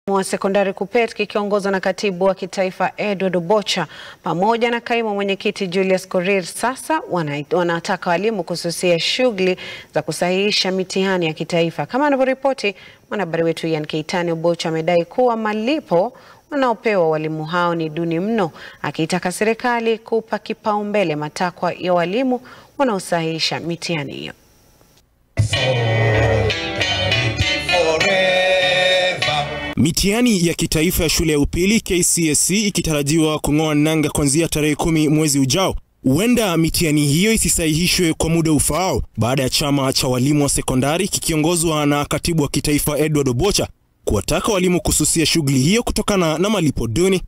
wa sekondari KUPPET kikiongozwa na katibu wa kitaifa Edward Obocha pamoja na kaimu mwenyekiti Julius Korir sasa wanataka walimu kususia shughuli za kusahihisha mitihani ya kitaifa. Kama anavyoripoti mwanahabari wetu Ian Keitani, Obocha amedai kuwa malipo wanaopewa walimu hao ni duni mno, akitaka serikali kupa kipaumbele matakwa ya walimu wanaosahihisha mitihani hiyo. Mitihani ya kitaifa ya shule ya upili KCSE ikitarajiwa kung'oa nanga kuanzia tarehe 10 mwezi ujao. Huenda mitihani hiyo isisahihishwe kwa muda ufaao baada ya chama cha walimu wa sekondari kikiongozwa na katibu wa kitaifa Edward Obocha kuwataka walimu kususia shughuli hiyo kutokana na malipo duni.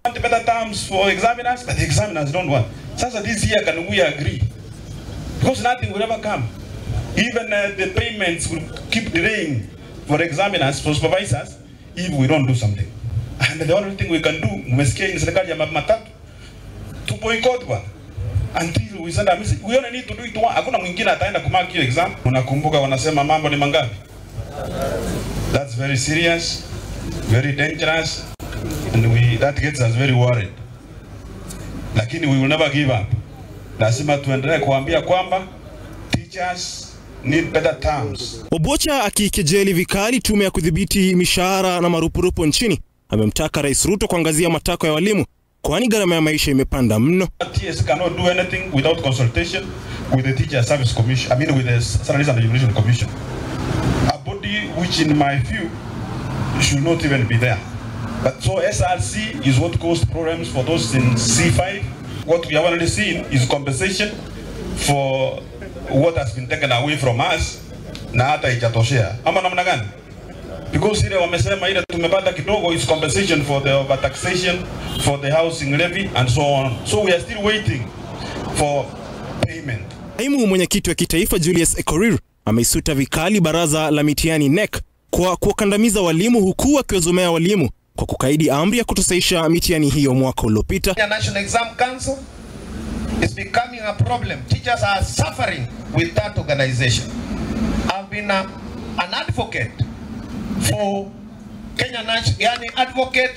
Sasa this year can we agree? Because nothing will ever come. Even the payments will keep delaying for examiners, for supervisors, if we don't do something. And the only thing we can do, mmesikia in serikali ya matatu, to boycott one until we send a message. We only need to do it one. Hakuna mwingine ataenda kumark hiyo exam. Unakumbuka wanasema mambo ni mangapi? That's very serious, very dangerous, and that gets us very worried. Lakini we will never give up. Lazima tuendelee kuambia kwamba teachers need better terms. Obocha akikejeli vikali tume ya kudhibiti mishahara na marupurupu nchini amemtaka Rais Ruto kuangazia matakwa ya walimu kwani gharama ya maisha imepanda mno. TSC cannot do anything without consultation with the Teacher Service Commission, with the Salaries and Remuneration Commission. A body which in my view should not even be there. But so SRC is what caused problems for those in C5. What we have already seen is compensation for what has been taken away from us na hata ijatoshea. Ama namna gani? Because ile wamesema ile tumepata kidogo is compensation for the overtaxation, for the housing levy and so on. So we are still waiting for payment. Kaimu mwenyekiti wa kitaifa Julius Korir ameisuta vikali baraza la mitihani NEC kwa kuwakandamiza walimu huku akiwazomea walimu kwa kukaidi amri ya kutosahihisha mitihani hiyo mwaka uliopita. The National Exam Council is becoming a problem. Teachers are suffering with that organization. I've been an advocate for Kenya National, advocate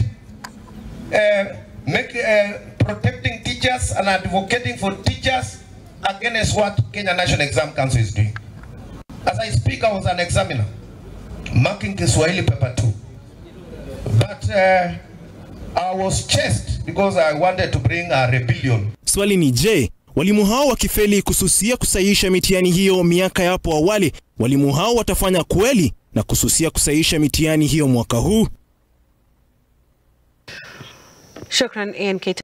protecting teachers and advocating for teachers against what Kenya National Exam Council is doing. As I speak, I was an examiner marking Kiswahili paper 2. But I was chased because I wanted to bring a rebellion. Swali ni je, walimu hao wakifeli kususia kusahihisha mitihani hiyo miaka ya hapo awali, walimu hao watafanya kweli na kususia kusahihisha mitihani hiyo mwaka huu? Shukran Ian Keitani.